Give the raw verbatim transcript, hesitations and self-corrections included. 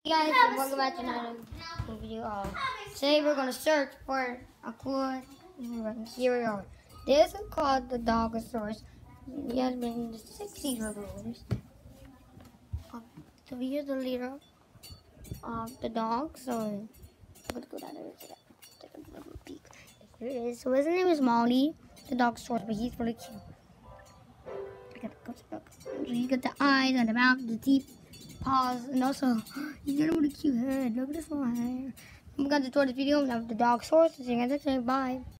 Hey guys, and welcome back to another video. Uh, today we're gonna search for a clue. Here we go. This is called the Dogosaurus. He has been in the sixties reviews. Um, so here's the leader of the dog. So I'm gonna go down there and take a, take a little peek. Here it is. So his name is Molly, the Dogosaurus, but he's really cute. I got the look. So you got the eyes and the mouth, the teeth. Paws, and also he's got a really cute head. Look at this little hair. I'm gonna enjoy this video. Now the Dogosaurus. See you guys next time. Bye.